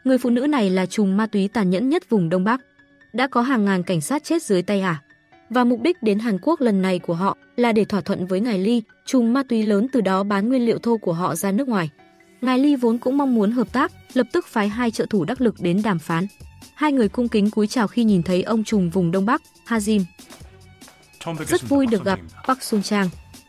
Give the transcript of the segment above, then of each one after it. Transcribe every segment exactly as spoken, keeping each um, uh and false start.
Người phụ nữ này là trùm ma túy tàn nhẫn nhất vùng Đông Bắc. Đã có hàng ngàn cảnh sát chết dưới tay ả. Và mục đích đến Hàn Quốc lần này của họ là để thỏa thuận với ngài Lee, trùm ma túy lớn, từ đó bán nguyên liệu thô của họ ra nước ngoài. Ngài Lee vốn cũng mong muốn hợp tác, lập tức phái hai trợ thủ đắc lực đến đàm phán. Hai người cung kính cúi chào khi nhìn thấy ông trùm vùng Đông Bắc, Hazim. Rất vui được gặp, Park Sun Chang.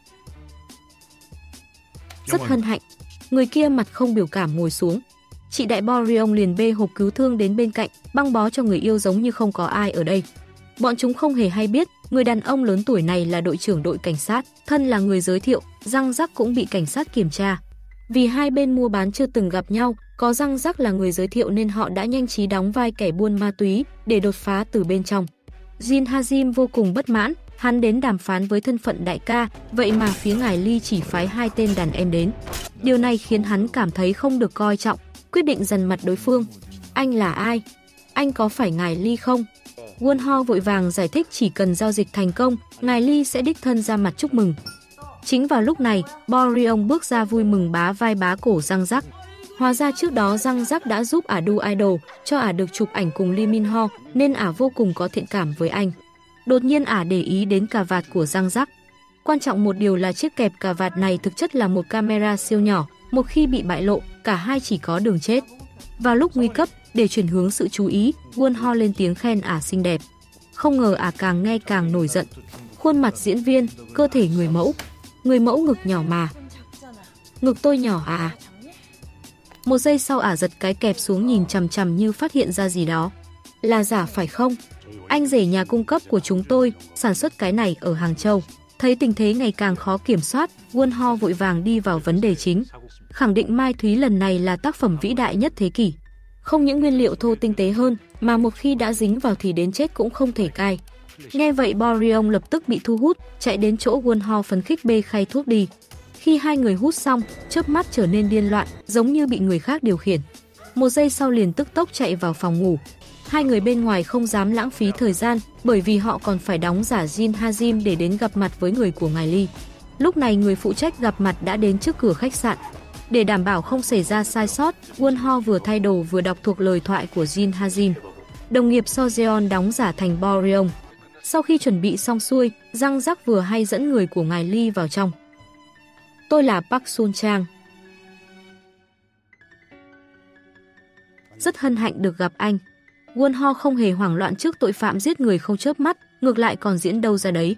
Rất hân hạnh. Người kia mặt không biểu cảm ngồi xuống. Chị đại Bo Ryong liền bê hộp cứu thương đến bên cạnh, băng bó cho người yêu giống như không có ai ở đây. Bọn chúng không hề hay biết, người đàn ông lớn tuổi này là đội trưởng đội cảnh sát, thân là người giới thiệu, Răng Rắc cũng bị cảnh sát kiểm tra. Vì hai bên mua bán chưa từng gặp nhau, có Răng Rắc là người giới thiệu nên họ đã nhanh trí đóng vai kẻ buôn ma túy để đột phá từ bên trong. Jin Hazim vô cùng bất mãn, hắn đến đàm phán với thân phận đại ca, vậy mà phía ngài Lee chỉ phái hai tên đàn em đến. Điều này khiến hắn cảm thấy không được coi trọng, quyết định dằn mặt đối phương. Anh là ai? Anh có phải ngài Lee không? Won Ho vội vàng giải thích chỉ cần giao dịch thành công, ngài Lee sẽ đích thân ra mặt chúc mừng. Chính vào lúc này, Bo Ryong bước ra vui mừng bá vai bá cổ Răng Rắc. Hóa ra trước đó Răng Rắc đã giúp ả đu idol, cho ả được chụp ảnh cùng Lee Min Ho, nên ả vô cùng có thiện cảm với anh. Đột nhiên ả để ý đến cà vạt của Răng Rắc. Quan trọng một điều là chiếc kẹp cà vạt này thực chất là một camera siêu nhỏ, một khi bị bại lộ, cả hai chỉ có đường chết. Vào lúc nguy cấp, để chuyển hướng sự chú ý, Won Ho lên tiếng khen ả xinh đẹp. Không ngờ ả càng nghe càng nổi giận. Khuôn mặt diễn viên, cơ thể người mẫu. Người mẫu ngực nhỏ mà. Ngực tôi nhỏ à? Một giây sau ả giật cái kẹp xuống nhìn chằm chằm như phát hiện ra gì đó. Là giả phải không? Anh rể nhà cung cấp của chúng tôi sản xuất cái này ở Hàng Châu. Thấy tình thế ngày càng khó kiểm soát, Won Ho vội vàng đi vào vấn đề chính. Khẳng định Mai Thúy lần này là tác phẩm vĩ đại nhất thế kỷ. Không những nguyên liệu thô tinh tế hơn, mà một khi đã dính vào thì đến chết cũng không thể cai. Nghe vậy Bo Ryong lập tức bị thu hút, chạy đến chỗ Won Ho phấn khích bê khay thuốc đi. Khi hai người hút xong, chớp mắt trở nên điên loạn, giống như bị người khác điều khiển. Một giây sau liền tức tốc chạy vào phòng ngủ. Hai người bên ngoài không dám lãng phí thời gian, bởi vì họ còn phải đóng giả Jin Hazim để đến gặp mặt với người của ngài Lee. Lúc này người phụ trách gặp mặt đã đến trước cửa khách sạn. Để đảm bảo không xảy ra sai sót, Won Ho vừa thay đồ vừa đọc thuộc lời thoại của Jin Hazim. Đồng nghiệp So Jeon đóng giả thành Bo Ryong. Sau khi chuẩn bị xong xuôi, Răng Rắc vừa hay dẫn người của ngài Lee vào trong. Tôi là Park Sun Chang. Rất hân hạnh được gặp anh. Won Ho không hề hoảng loạn trước tội phạm giết người không chớp mắt, ngược lại còn diễn đâu ra đấy.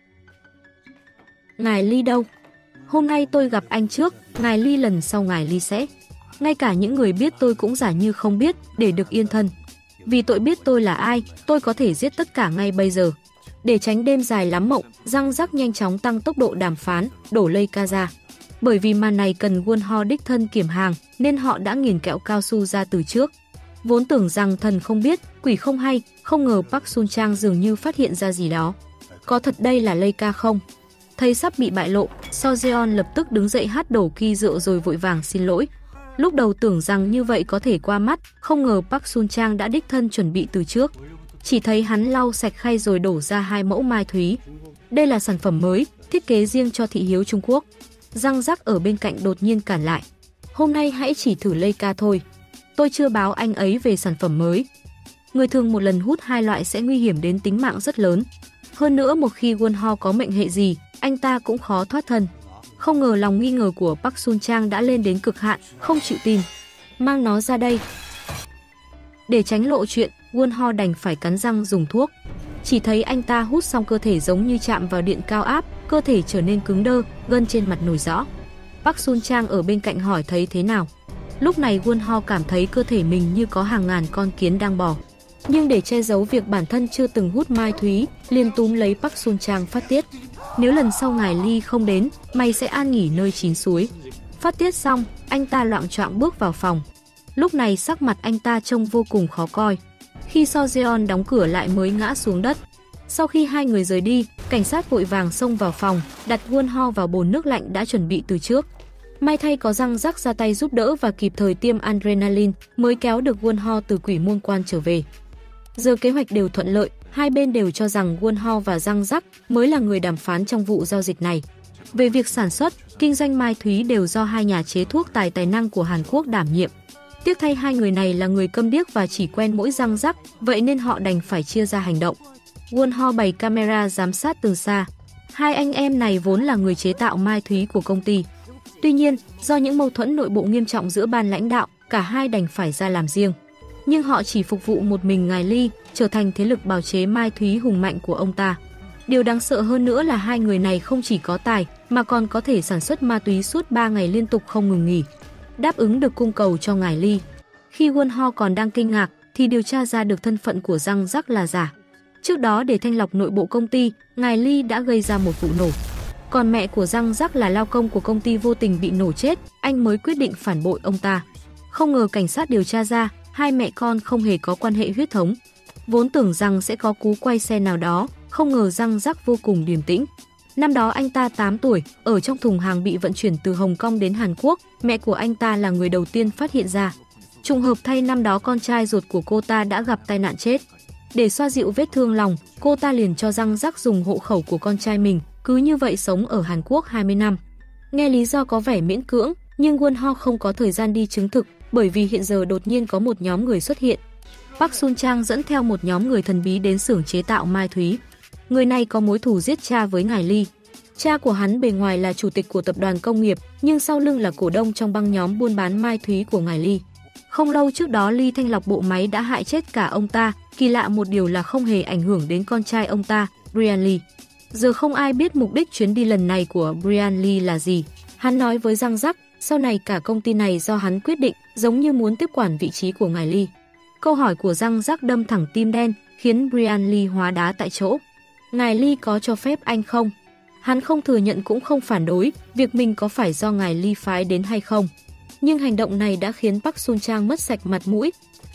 Ngài Lee đâu? Hôm nay tôi gặp anh trước, ngài Lee lần sau ngài Lee sẽ. Ngay cả những người biết tôi cũng giả như không biết, để được yên thân. Vì tội biết tôi là ai, tôi có thể giết tất cả ngay bây giờ. Để tránh đêm dài lắm mộng, Răng Rắc nhanh chóng tăng tốc độ đàm phán, đổ Leica ra. Bởi vì màn này cần Won Ho đích thân kiểm hàng, nên họ đã nghiền kẹo cao su ra từ trước. Vốn tưởng rằng thần không biết, quỷ không hay, không ngờ Park Sun Chang dường như phát hiện ra gì đó. Có thật đây là Leica không? Thấy sắp bị bại lộ, So Jeon lập tức đứng dậy hát đổ kỳ rượu rồi vội vàng xin lỗi. Lúc đầu tưởng rằng như vậy có thể qua mắt, không ngờ Park Sun Chang đã đích thân chuẩn bị từ trước. Chỉ thấy hắn lau sạch khay rồi đổ ra hai mẫu mai thúy. Đây là sản phẩm mới, thiết kế riêng cho thị hiếu Trung Quốc. Răng Rắc ở bên cạnh đột nhiên cản lại. Hôm nay hãy chỉ thử Leica thôi. Tôi chưa báo anh ấy về sản phẩm mới. Người thường một lần hút hai loại sẽ nguy hiểm đến tính mạng rất lớn. Hơn nữa một khi Won Ho có mệnh hệ gì, anh ta cũng khó thoát thân. Không ngờ lòng nghi ngờ của Park Sun Chang đã lên đến cực hạn, không chịu tin. Mang nó ra đây. Để tránh lộ chuyện, Won Ho đành phải cắn răng dùng thuốc. Chỉ thấy anh ta hút xong cơ thể giống như chạm vào điện cao áp, cơ thể trở nên cứng đơ, gân trên mặt nổi rõ. Park Sun Chang ở bên cạnh hỏi thấy thế nào. Lúc này Won Ho cảm thấy cơ thể mình như có hàng ngàn con kiến đang bò. Nhưng để che giấu việc bản thân chưa từng hút mai thúy, liền túm lấy Park Sun Chang phát tiết. Nếu lần sau ngài Lee không đến, mày sẽ an nghỉ nơi chín suối. Phát tiết xong, anh ta loạng choạng bước vào phòng. Lúc này sắc mặt anh ta trông vô cùng khó coi. Khi So Jeon đóng cửa lại mới ngã xuống đất. Sau khi hai người rời đi, cảnh sát vội vàng xông vào phòng, đặt Won Ho vào bồn nước lạnh đã chuẩn bị từ trước. May thay có Răng Rắc ra tay giúp đỡ và kịp thời tiêm adrenaline mới kéo được Won Ho từ quỷ môn quan trở về. Giờ kế hoạch đều thuận lợi, hai bên đều cho rằng Won Ho và Răng Rắc mới là người đàm phán trong vụ giao dịch này. Về việc sản xuất, kinh doanh mai thúy đều do hai nhà chế thuốc tài tài năng của Hàn Quốc đảm nhiệm. Tiếp Tiếc thay hai người này là người câm điếc và chỉ quen mỗi răng rắc, vậy nên họ đành phải chia ra hành động. Won Ho bày camera giám sát từ xa. Hai anh em này vốn là người chế tạo mai thúy của công ty. Tuy nhiên, do những mâu thuẫn nội bộ nghiêm trọng giữa ban lãnh đạo, cả hai đành phải ra làm riêng. Nhưng họ chỉ phục vụ một mình ngài Ly, trở thành thế lực bào chế mai thúy hùng mạnh của ông ta. Điều đáng sợ hơn nữa là hai người này không chỉ có tài, mà còn có thể sản xuất ma túy suốt ba ngày liên tục không ngừng nghỉ, đáp ứng được cung cầu cho ngài Ly. Khi Won Ho còn đang kinh ngạc, thì điều tra ra được thân phận của Răng Rắc là giả. Trước đó để thanh lọc nội bộ công ty, ngài Ly đã gây ra một vụ nổ. Còn mẹ của Răng Rắc là lao công của công ty vô tình bị nổ chết, anh mới quyết định phản bội ông ta. Không ngờ cảnh sát điều tra ra, hai mẹ con không hề có quan hệ huyết thống. Vốn tưởng rằng sẽ có cú quay xe nào đó, không ngờ Răng Rắc vô cùng điềm tĩnh. Năm đó anh ta tám tuổi, ở trong thùng hàng bị vận chuyển từ Hồng Kông đến Hàn Quốc, mẹ của anh ta là người đầu tiên phát hiện ra. Trùng hợp thay năm đó con trai ruột của cô ta đã gặp tai nạn chết. Để xoa dịu vết thương lòng, cô ta liền cho Răng Rắc dùng hộ khẩu của con trai mình, cứ như vậy sống ở Hàn Quốc hai mươi năm. Nghe lý do có vẻ miễn cưỡng, nhưng Won Ho không có thời gian đi chứng thực, bởi vì hiện giờ đột nhiên có một nhóm người xuất hiện. Park Sun Trang dẫn theo một nhóm người thần bí đến xưởng chế tạo mai thúy. Người này có mối thù giết cha với ngài Ly. Cha của hắn bề ngoài là chủ tịch của tập đoàn công nghiệp, nhưng sau lưng là cổ đông trong băng nhóm buôn bán mai thúy của ngài Ly. Không lâu trước đó Ly thanh lọc bộ máy đã hại chết cả ông ta, kỳ lạ một điều là không hề ảnh hưởng đến con trai ông ta, Brian Lee. Giờ không ai biết mục đích chuyến đi lần này của Brian Lee là gì. Hắn nói với Răng Rắc, sau này cả công ty này do hắn quyết định, giống như muốn tiếp quản vị trí của ngài Lee. Câu hỏi của Răng Rắc đâm thẳng tim đen, khiến Brian Lee hóa đá tại chỗ. Ngài Lee có cho phép anh không? Hắn không thừa nhận cũng không phản đối, việc mình có phải do ngài Lee phái đến hay không. Nhưng hành động này đã khiến Park Sun Trang mất sạch mặt mũi.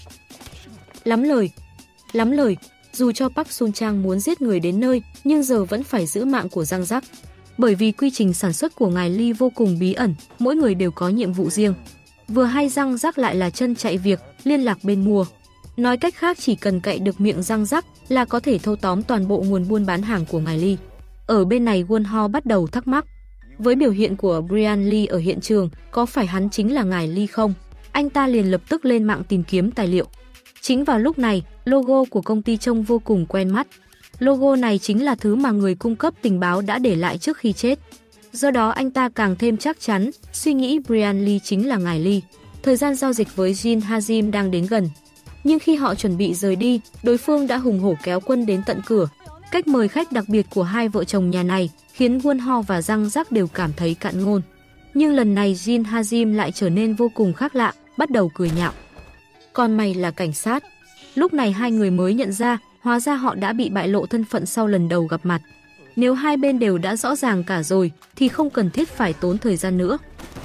Lắm lời. Lắm lời, dù cho Park Sun Trang muốn giết người đến nơi, nhưng giờ vẫn phải giữ mạng của Răng Rắc. Bởi vì quy trình sản xuất của ngài Lee vô cùng bí ẩn, mỗi người đều có nhiệm vụ riêng. Vừa hay Răng Rắc lại là chân chạy việc, liên lạc bên mua. Nói cách khác chỉ cần cậy được miệng Răng Rắc là có thể thâu tóm toàn bộ nguồn buôn bán hàng của ngài Lee. Ở bên này Won Ho bắt đầu thắc mắc. Với biểu hiện của Brian Lee ở hiện trường, có phải hắn chính là ngài Lee không? Anh ta liền lập tức lên mạng tìm kiếm tài liệu. Chính vào lúc này, logo của công ty trông vô cùng quen mắt. Logo này chính là thứ mà người cung cấp tình báo đã để lại trước khi chết. Do đó anh ta càng thêm chắc chắn, suy nghĩ Brian Lee chính là ngài Lee. Thời gian giao dịch với Jin Hazim đang đến gần. Nhưng khi họ chuẩn bị rời đi, đối phương đã hùng hổ kéo quân đến tận cửa. Cách mời khách đặc biệt của hai vợ chồng nhà này khiến Won Ho và Răng Rắc đều cảm thấy cạn ngôn. Nhưng lần này Jin Hazim lại trở nên vô cùng khác lạ, bắt đầu cười nhạo. Còn mày là cảnh sát. Lúc này hai người mới nhận ra, hóa ra họ đã bị bại lộ thân phận sau lần đầu gặp mặt. Nếu hai bên đều đã rõ ràng cả rồi, thì không cần thiết phải tốn thời gian nữa.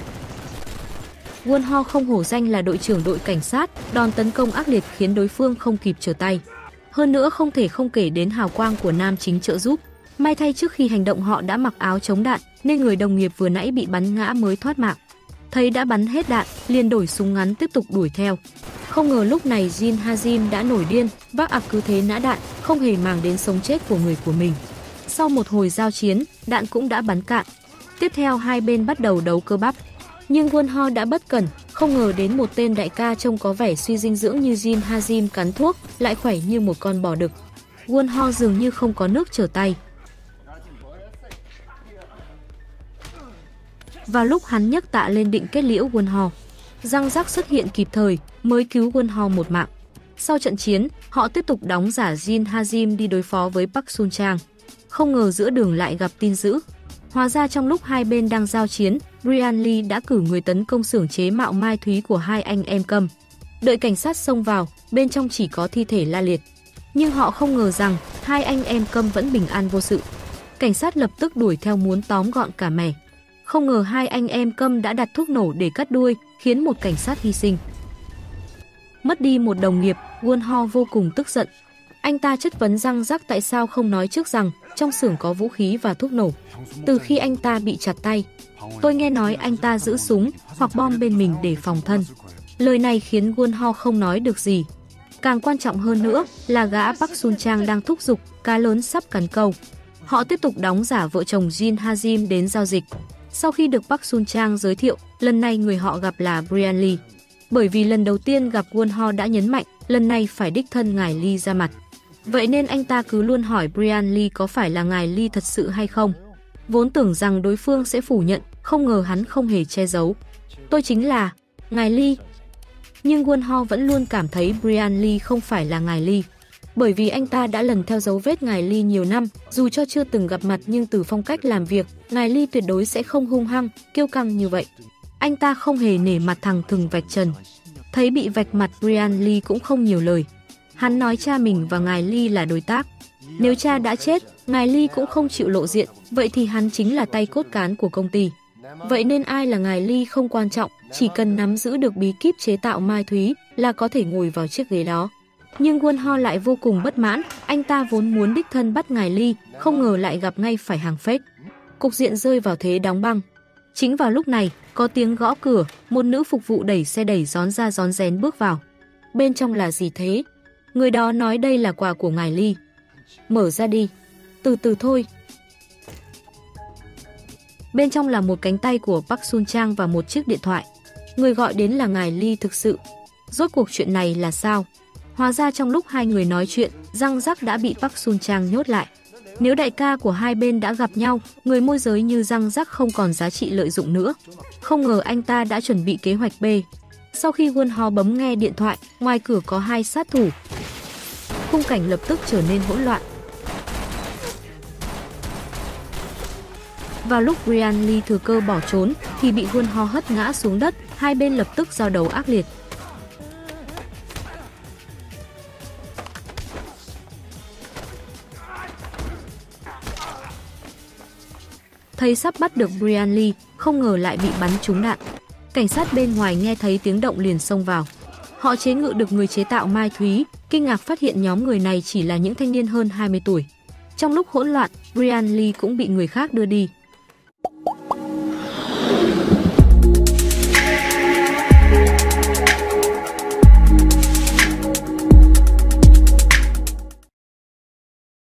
Won Ho không hổ danh là đội trưởng đội cảnh sát, đòn tấn công ác liệt khiến đối phương không kịp trở tay. Hơn nữa không thể không kể đến hào quang của nam chính trợ giúp. May thay trước khi hành động họ đã mặc áo chống đạn, nên người đồng nghiệp vừa nãy bị bắn ngã mới thoát mạng. Thấy đã bắn hết đạn, liền đổi súng ngắn tiếp tục đuổi theo. Không ngờ lúc này Jin Hazim đã nổi điên, vác ạc cứ thế nã đạn, không hề màng đến sống chết của người của mình. Sau một hồi giao chiến, đạn cũng đã bắn cạn. Tiếp theo hai bên bắt đầu đấu cơ bắp. Nhưng Won Ho đã bất cẩn, không ngờ đến một tên đại ca trông có vẻ suy dinh dưỡng như Jin Hazim cắn thuốc, lại khỏe như một con bò đực. Won Ho dường như không có nước trở tay. Vào lúc hắn nhấc tạ lên định kết liễu Won Ho, Răng Rắc xuất hiện kịp thời, mới cứu Won Ho một mạng. Sau trận chiến, họ tiếp tục đóng giả Jin Hazim đi đối phó với Park Sun Trang. Không ngờ giữa đường lại gặp tin dữ. Hóa ra trong lúc hai bên đang giao chiến, Brian Lee đã cử người tấn công xưởng chế mạo mai thúy của hai anh em Câm. Đợi cảnh sát xông vào, bên trong chỉ có thi thể la liệt. Nhưng họ không ngờ rằng hai anh em Câm vẫn bình an vô sự. Cảnh sát lập tức đuổi theo muốn tóm gọn cả mẻ. Không ngờ hai anh em Câm đã đặt thuốc nổ để cắt đuôi, khiến một cảnh sát hy sinh. Mất đi một đồng nghiệp, Won Ho vô cùng tức giận. Anh ta chất vấn Răng Rắc tại sao không nói trước rằng trong xưởng có vũ khí và thuốc nổ. Từ khi anh ta bị chặt tay, tôi nghe nói anh ta giữ súng hoặc bom bên mình để phòng thân. Lời này khiến Won Ho không nói được gì. Càng quan trọng hơn nữa là gã Park Sun Trang đang thúc giục, cá lớn sắp cắn câu. Họ tiếp tục đóng giả vợ chồng Jin Hazim đến giao dịch. Sau khi được Park Sun Trang giới thiệu, lần này người họ gặp là Brian Lee. bởi vì lần đầu tiên gặp Won-ho đã nhấn mạnh lần này phải đích thân ngài Lee ra mặt. Vậy nên anh ta cứ luôn hỏi Brian Lee có phải là ngài Lee thật sự hay không. Vốn tưởng rằng đối phương sẽ phủ nhận, không ngờ hắn không hề che giấu. Tôi chính là ngài Lee. Nhưng Won-ho vẫn luôn cảm thấy Brian Lee không phải là ngài Lee. Bởi vì anh ta đã lần theo dấu vết ngài Lee nhiều năm, dù cho chưa từng gặp mặt nhưng từ phong cách làm việc, ngài Lee tuyệt đối sẽ không hung hăng, kiêu căng như vậy. Anh ta không hề nể mặt thằng thừng vạch trần. Thấy bị vạch mặt, Brian Lee cũng không nhiều lời. Hắn nói cha mình và ngài Lee là đối tác. Nếu cha đã chết, ngài Lee cũng không chịu lộ diện, vậy thì hắn chính là tay cốt cán của công ty. Vậy nên ai là ngài Lee không quan trọng, chỉ cần nắm giữ được bí kíp chế tạo mai thúy là có thể ngồi vào chiếc ghế đó. Nhưng Won-ho lại vô cùng bất mãn, anh ta vốn muốn đích thân bắt ngài Lee, không ngờ lại gặp ngay phải hàng fake. Cục diện rơi vào thế đóng băng. Chính vào lúc này, có tiếng gõ cửa, một nữ phục vụ đẩy xe đẩy rón ra rón rén bước vào. Bên trong là gì thế? Người đó nói đây là quà của ngài Lee. Mở ra đi. Từ từ thôi. Bên trong là một cánh tay của Park Sun Trang và một chiếc điện thoại. Người gọi đến là ngài Lee thực sự. Rốt cuộc chuyện này là sao? Hóa ra trong lúc hai người nói chuyện, Răng Rắc đã bị Park Sun Trang nhốt lại. Nếu đại ca của hai bên đã gặp nhau, người môi giới như Răng Rắc không còn giá trị lợi dụng nữa. Không ngờ anh ta đã chuẩn bị kế hoạch B. Sau khi Won-ho bấm nghe điện thoại, ngoài cửa có hai sát thủ. Khung cảnh lập tức trở nên hỗn loạn. Vào lúc Brian Lee thừa cơ bỏ trốn thì bị Won-ho hất ngã xuống đất, hai bên lập tức giao đấu ác liệt. Thấy sắp bắt được Brian Lee, không ngờ lại bị bắn trúng đạn. Cảnh sát bên ngoài nghe thấy tiếng động liền xông vào. Họ chế ngự được người chế tạo mai thúy, kinh ngạc phát hiện nhóm người này chỉ là những thanh niên hơn hai mươi tuổi. Trong lúc hỗn loạn, Brian Lee cũng bị người khác đưa đi.